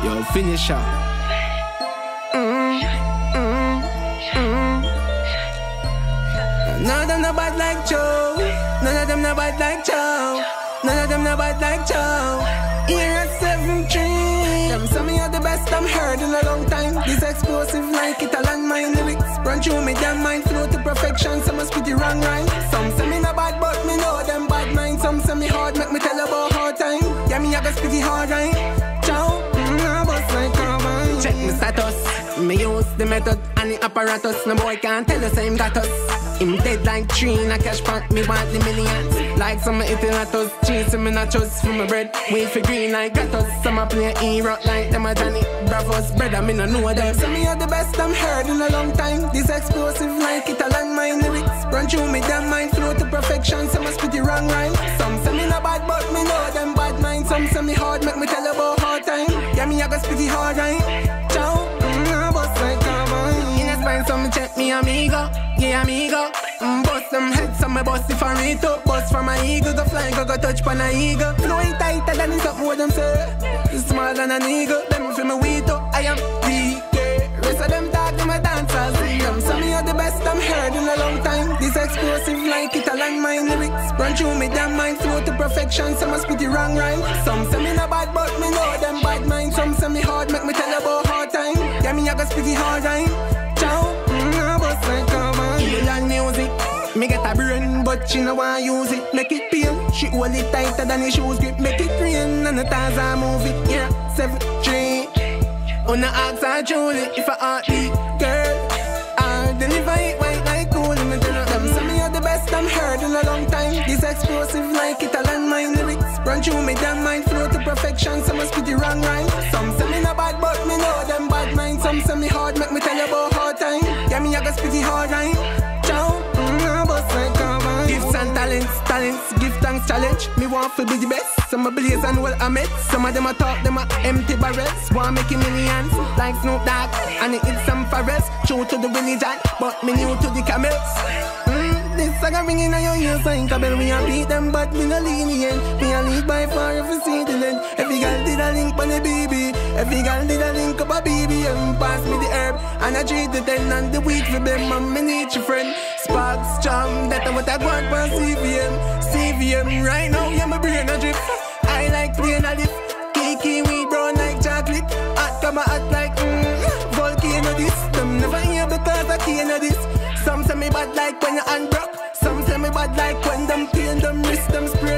Yo, finish up. None of them no bad like Joe. None of them no bad like Joe. None of them no bad like Joe. Here at 7-3. Them some of the best I'm heard in a long time. This explosive like it a landmine lyrics. Run through me damn mind, flow to perfection. Some must put the wrong rhyme. Some say me no bad but me know them bad mind. Some say me hard, make me tell about hard time. Yeah, me I go spit the hard rhyme. Ciao, I bust like carbine. Check me status, me use the method and the apparatus. No boy can't tell us him got us. Him dead like tree in a cash pot, me want the millions. Like some eating at us, chasing me nachos for my bread. Wait for green like gatos. Some a play hero like them a Johnny Bravos. Brother, me no know them. Some me are the best I'm heard in a long time. This explosive like it a landmine lyrics. Run through me damn mind, flow to perfection. Some must put the wrong rhyme. Some say me no bad but me know them bad mind. Some say me hard, make me tell about hard time. Yeah, me I go spit the hard rhyme. Ciao, I bust like carbine. In a spine, some check me amigo. Yeah, amigo. Bust them heads, some me bust it for me too. Bust from my eagle, go fly, go touch pan a eagle. Flowing tighter than it's up more them say. Smaller than an eagle, them feel me weed too. I am DK. Rest of them talk, them a dancers. Them some me are the best I'm heard in a long time. This explosive like it a landmine lyrics. Run through me damn mind, flow to perfection. Some must put the wrong rhyme. Some say me no bad, but me know them bad mind. Some say me hard, make me tell about hard time. Yeah, me I go spit the hard rhyme. Ciao, I bust like carbine. Illegal music. Me get a brain, but she no want use it. Make it pain, she hold it tighter than the shoes grip. Make it rain, and the tires are move it. Yeah, 7-3. On the axe I truly, if I heartbeat, girl, I'll deliver it white like cool. Me tell them, some me are the best I'm heard in a long time. This explosive like it a landmine lyrics. Run through me damn mind, flow to perfection. Some must put the wrong rhyme. Some say me no bad, but me know them bad mind. Some say me hard, make me tell you about hard time. Yeah, me I go spit the hard rhyme. Ciao. Gifts and talents, give thanks challenge. Me want to be the best. Some a blaze and well I met. Some of them a talk, them a empty barrels. Want making millions, like Snoop Dogg. And it hit some forest, true to the religion, but me new to the camels. This saga ringing on your ears like a bell. We a beat them, but me no lenient. Me a lead by far if you see the length. Every girl did a link on the BB. Every girl did a link up a BB. Pass me the herb, and I treat the 10 and the weed for them. And me need your friend. Sparks, charm, that's what I want for CVM. CVM, right now, yeah, my brain a drip. I like playing a lift. Kiki weed brown like chocolate. Hot come hot like volcano this. Them never hear because I can't this. Some say me bad like when your hand broke. Some say me bad like when them pain them wrist them spray